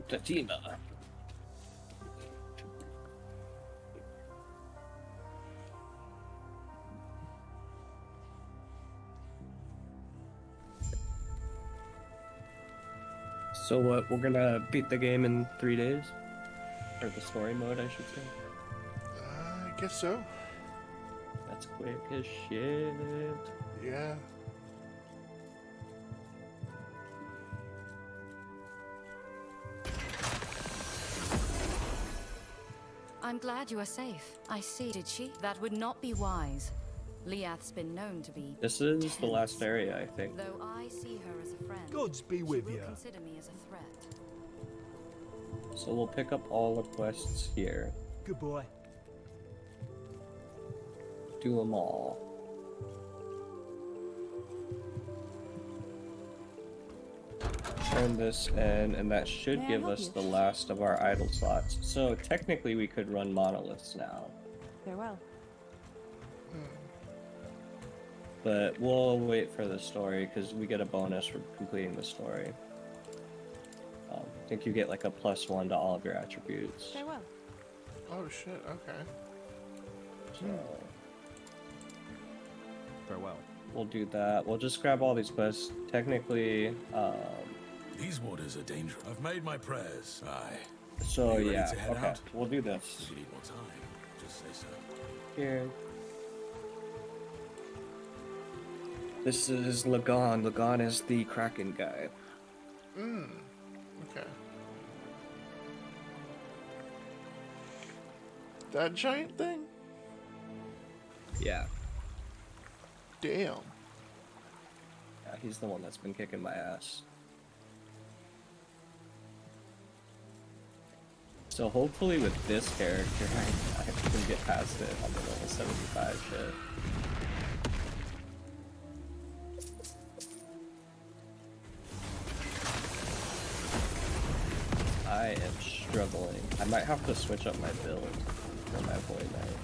Tatima. So what, we're gonna beat the game in 3 days? Or the story mode, I should say. I guess so. That's quick as shit. Yeah. I'm glad you are safe. I see. Did she? That would not be wise. Liath's been known to be. This is the last area, I think. Though I see her as a friend. Gods be with you. Consider me as a threat. So we'll pick up all the quests here. Good boy. Do them all. Turn this in, and that should give us the last of our idle slots. So technically we could run monoliths now. Farewell. But we'll wait for the story, because we get a bonus for completing the story. I think you get like a +1 to all of your attributes. Farewell. Oh shit, okay. So Farewell. we'll do that. We'll just grab all these quests. Technically, These waters are dangerous. I've made my prayers. Aye. so Are you ready yeah, to head okay, out? we'll do this. If you need more time, just say so. Here. This is Lagon. Lagon is the Kraken guy. Okay. That giant thing? Yeah. Damn. Yeah, he's the one that's been kicking my ass. So hopefully with this character, I can get past it on the level 75 shit. I am struggling. I might have to switch up my build for my Void Knight.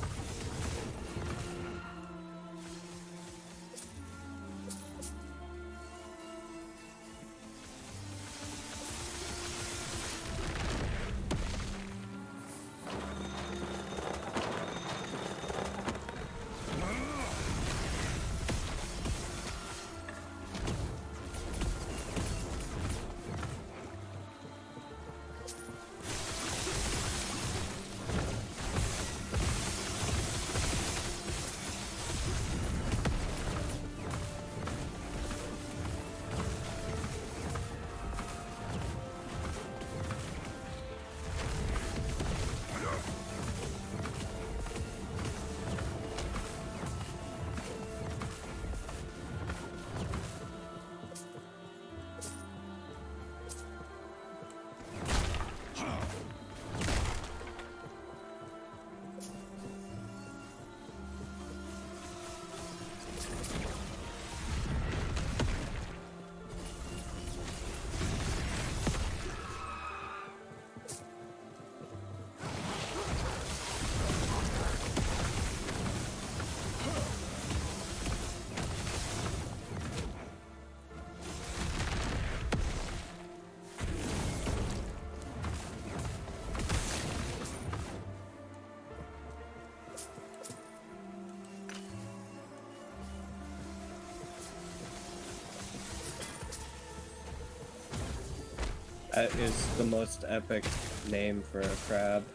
That is the most epic name for a crab.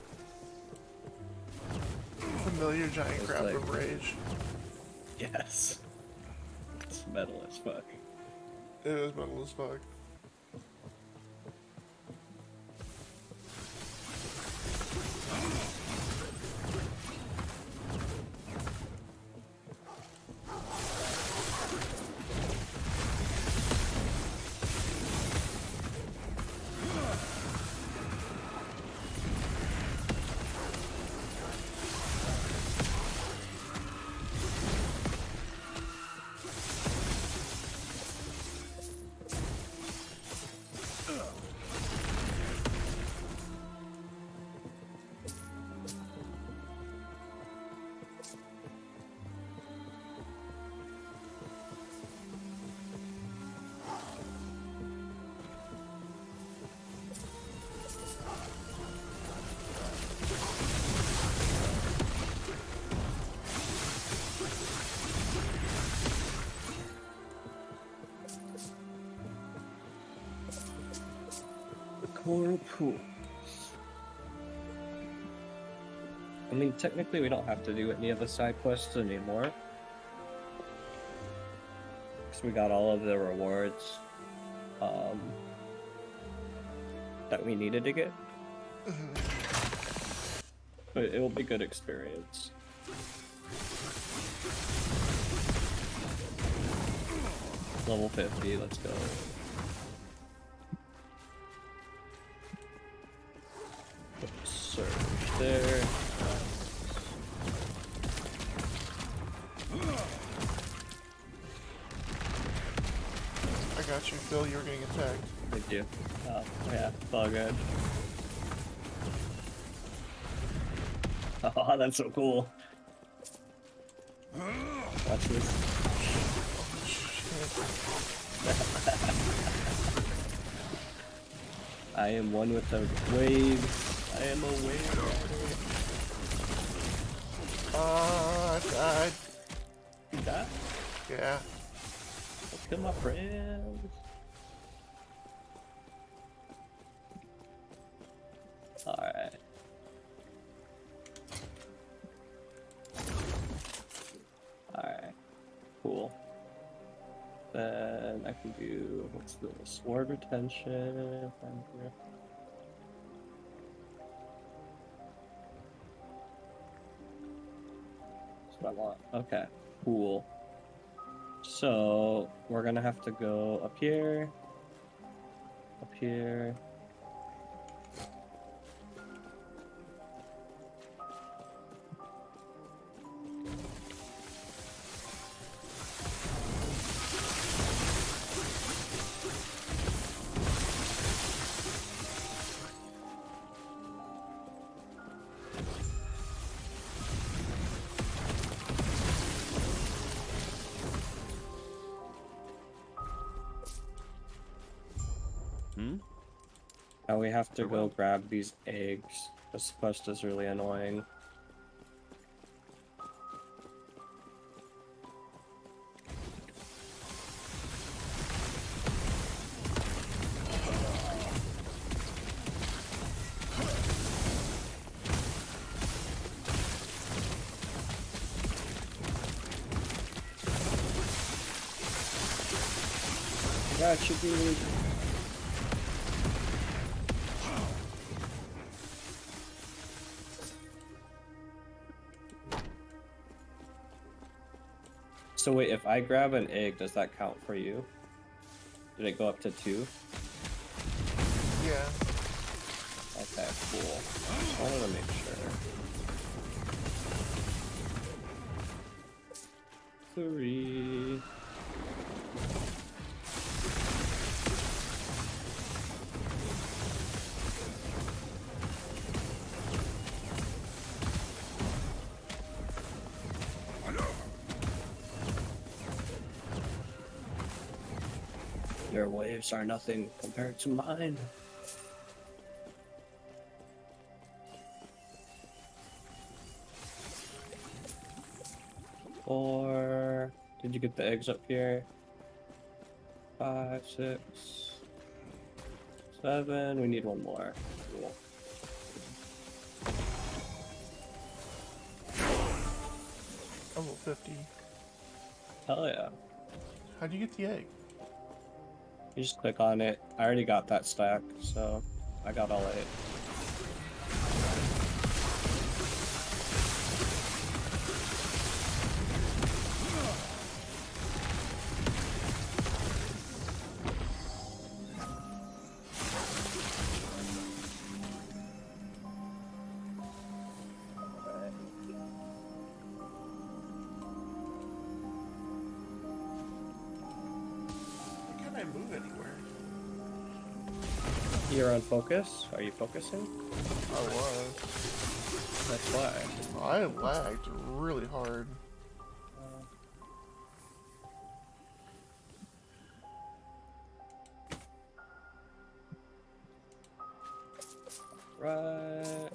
Familiar giant It's crab like- of rage. Yes. It's metal as fuck. It is metal as fuck. Cool. I mean, technically we don't have to do any of the side quests anymore. Because we got all of the rewards that we needed to get. But it will be good experience. Level 50, let's go. Surge there. I got you, Phil. You were getting attacked. Thank you. Oh, yeah, bug edge. Oh, that's so cool. Watch this. I am one with the waves. I am a wave rider. I died. You died? Yeah. Let's kill my friends. Alright. Alright. Cool. Then I can do, what's this? Ward retention. That's what I want. Okay, cool. So we're gonna have to go up here. Up here. Now we have to go grab these eggs. This quest is really annoying. That should be. So wait, if I grab an egg, does that count for you? Did it go up to 2? Yeah. Okay, cool. Just wanted to make sure. 3. Your waves are nothing compared to mine. Or did you get the eggs up here? 5, 6, 7. We need one more. Cool. Level 50. Hell yeah. How'd you get the egg? You just click on it. I already got that stack, so I got all 8. Can I move anywhere? You're on focus? Are you focusing? I was. That's why. I lagged really hard. Right.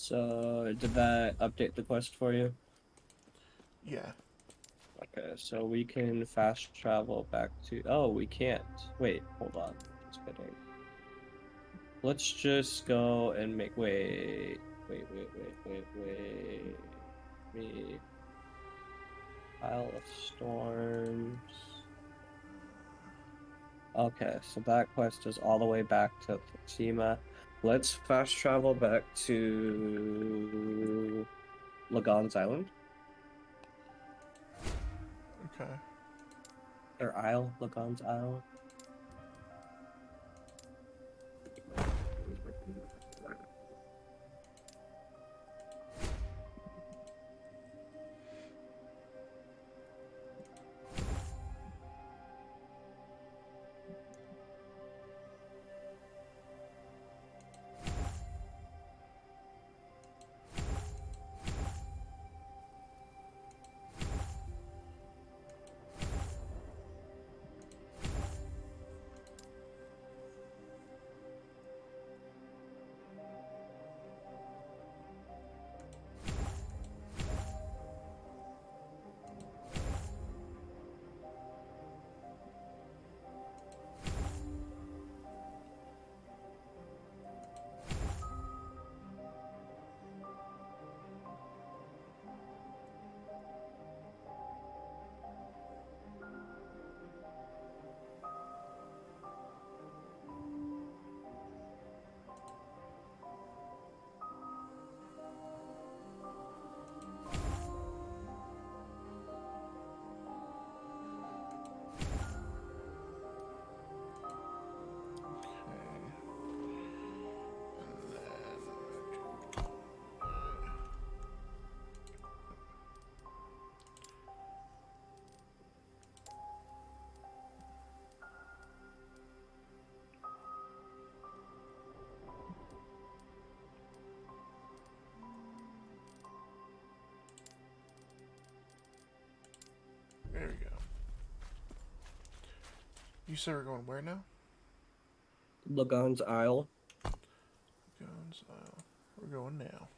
So, did that update the quest for you? Yeah. Okay, so we can fast travel back to... Oh, we can't. Wait, hold on. Just kidding. Let's just go and make... Wait. Me... Isle of Storms... Okay, so that quest is all the way back to Fatima. Let's fast travel back to Lagon's Island. Okay. Or Isle, Lagon's Isle. There we go. You said we're going where now? Lagon's Isle. Guns. We're going now.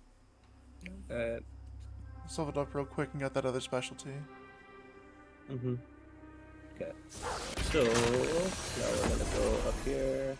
Uh, Let's level it up real quick and get that other specialty. Okay. So, now we're gonna go up here.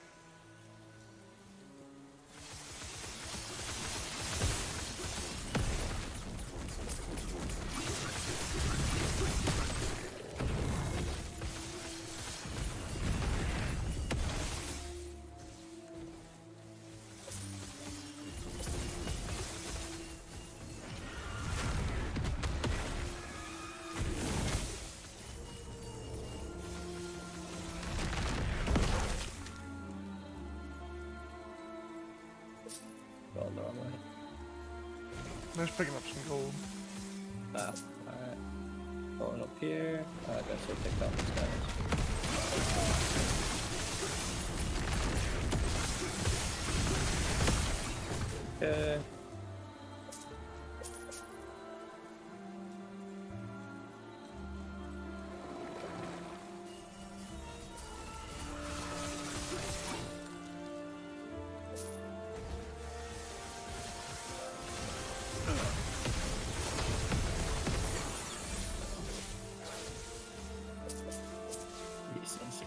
Well, normally. I'm just picking up some gold. Ah, alright. Going up here. I guess we'll take out these guys. Okay. Jesus.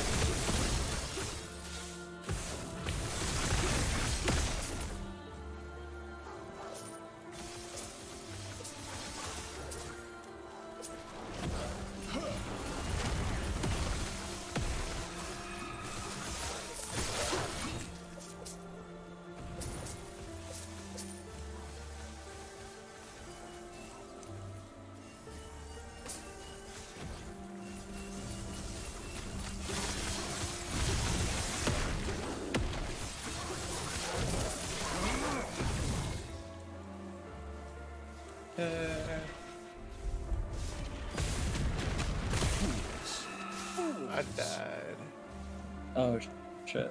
I died. Oh, shit.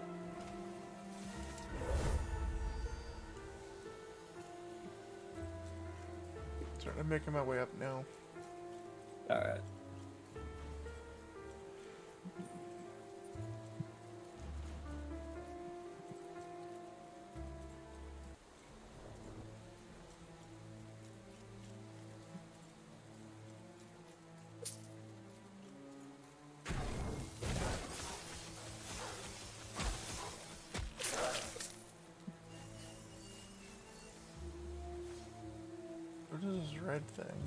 Starting to making my way up now. Alright. What is this red thing?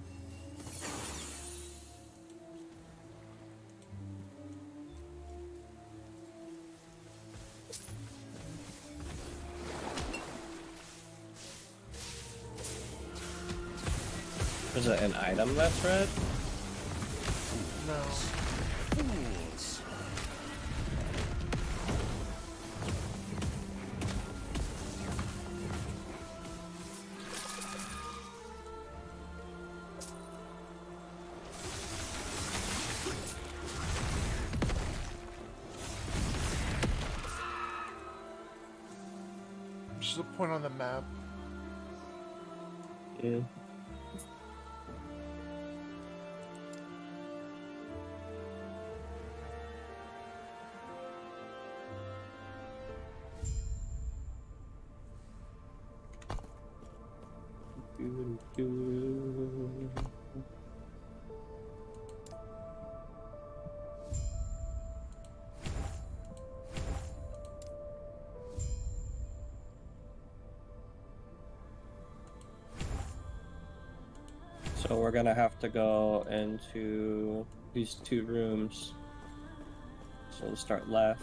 Is it an item that's red? No. Just a point on the map. Yeah. So we're gonna have to go into these two rooms. So we'll start left.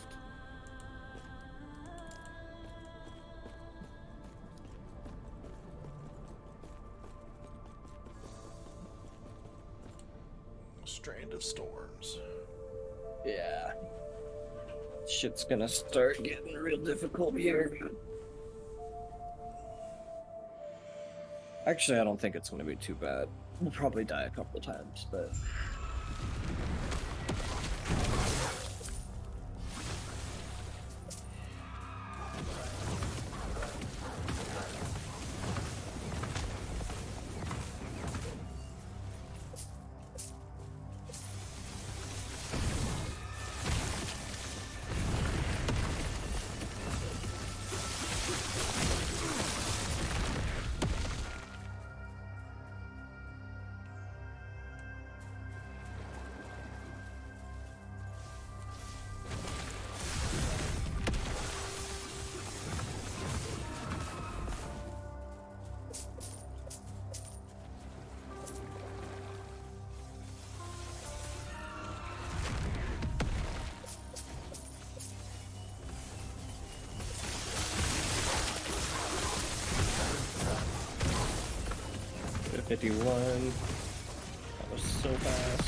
Strand of storms. Yeah. Shit's gonna start getting real difficult here. Actually, I don't think it's gonna be too bad. We'll probably die a couple times, but... .51. That was so fast.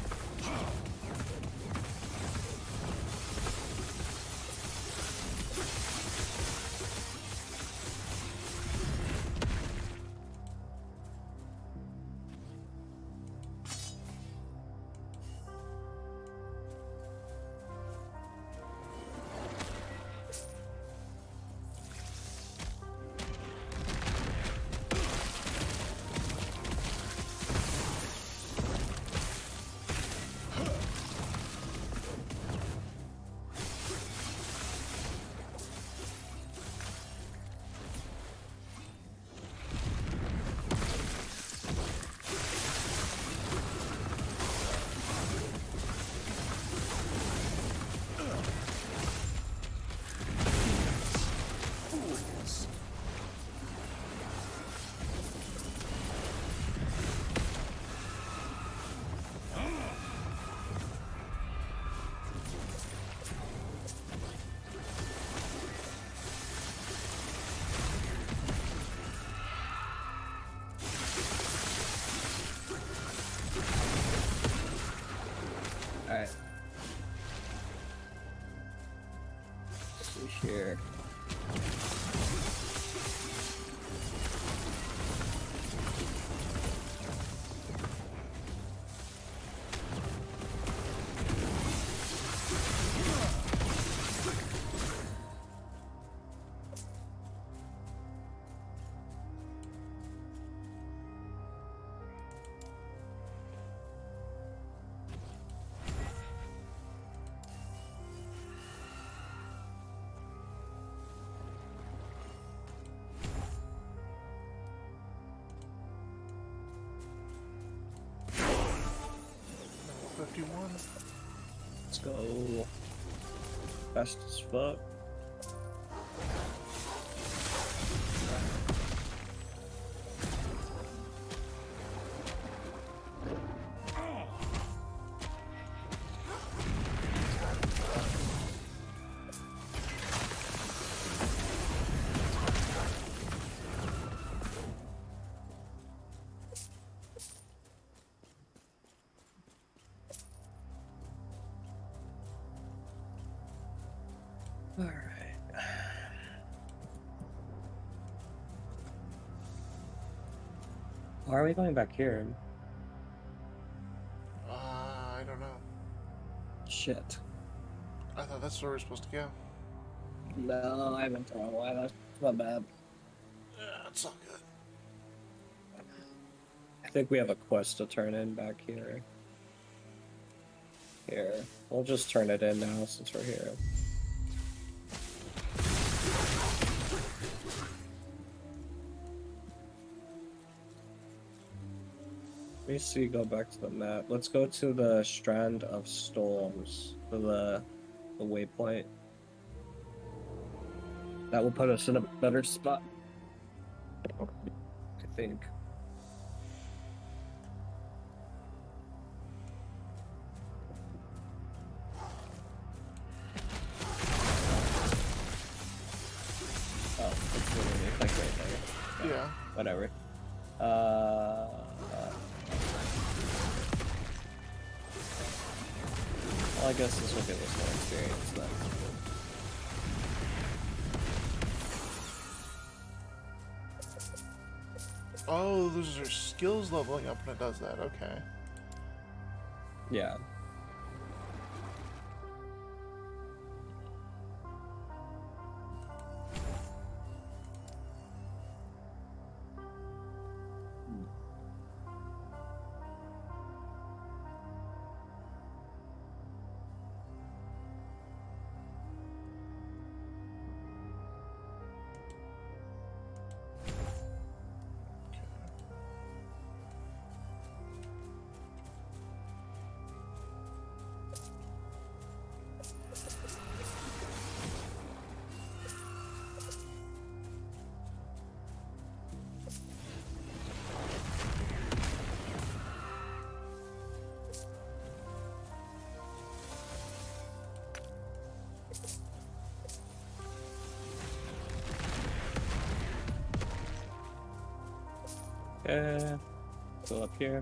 Alright. See here. Let's go. Fast as fuck. All right. Why are we going back here? I don't know. Shit. I thought that's where we're supposed to go. No, I went the wrong way. That's my bad. Yeah, it's all good. I think we have a quest to turn in back here. Here. We'll just turn it in now since we're here. Let me see, go back to the map. Let's go to the Strand of Storms, to the waypoint. That will put us in a better spot, I think. Oh, it's literally like right there. Yeah. Whatever. Well, I guess this will give us more experience then. Oh, those are skills leveling up when it does that. Okay. Yeah. Okay. Go up here.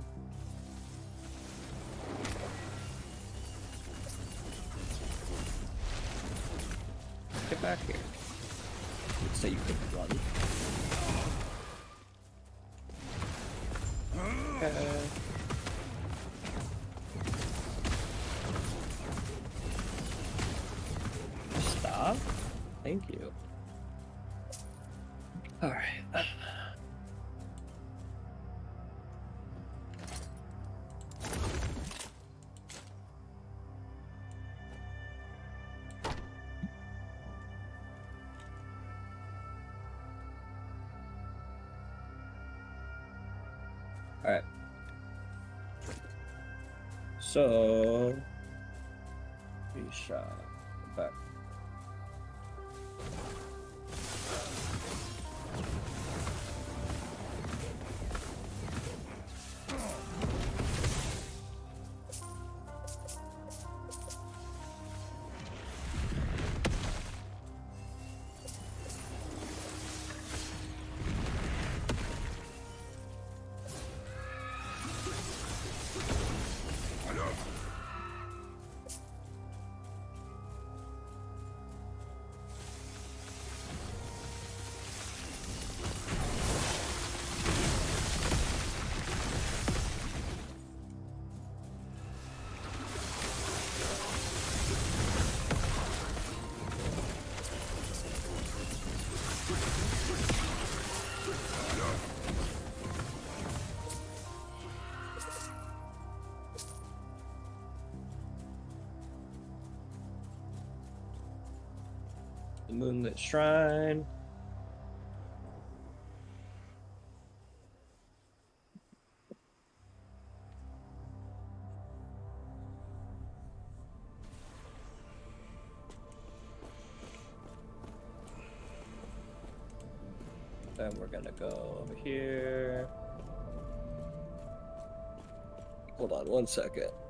Get back here. Let's say you could run. Okay. Stop. Thank you. All right. Alright. So we shall go back. The Moonlit Shrine. Then we're gonna go over here. Hold on one second.